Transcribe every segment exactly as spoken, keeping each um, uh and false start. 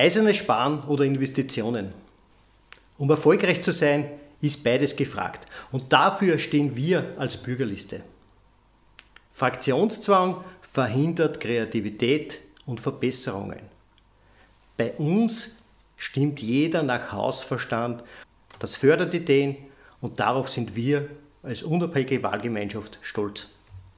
Eisernes Sparen oder Investitionen? Um erfolgreich zu sein, ist beides gefragt. Und dafür stehen wir als Bürgerliste. Fraktionszwang verhindert Kreativität und Verbesserungen. Bei uns stimmt jeder nach Hausverstand. Das fördert Ideen und darauf sind wir als unabhängige Wahlgemeinschaft stolz.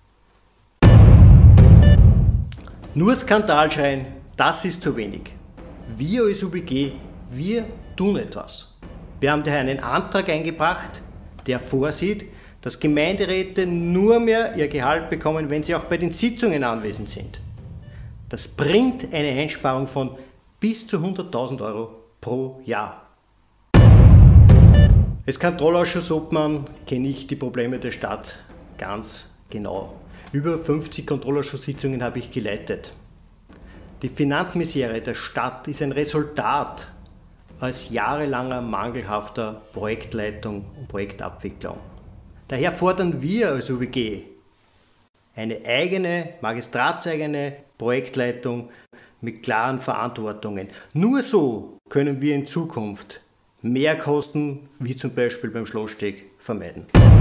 Nur Skandal schreien, das ist zu wenig. Wir als U B G, wir tun etwas. Wir haben daher einen Antrag eingebracht, der vorsieht, dass Gemeinderäte nur mehr ihr Gehalt bekommen, wenn sie auch bei den Sitzungen anwesend sind. Das bringt eine Einsparung von bis zu hunderttausend Euro pro Jahr. Als Kontrollausschuss-Obmann kenne ich die Probleme der Stadt ganz genau. Über fünfzig Kontrollausschusssitzungen habe ich geleitet. Die Finanzmisere der Stadt ist ein Resultat aus jahrelanger mangelhafter Projektleitung und Projektabwicklung. Daher fordern wir als U B G eine eigene, magistratseigene Projektleitung mit klaren Verantwortungen. Nur so können wir in Zukunft Mehrkosten, wie zum Beispiel beim Schlosssteg, vermeiden.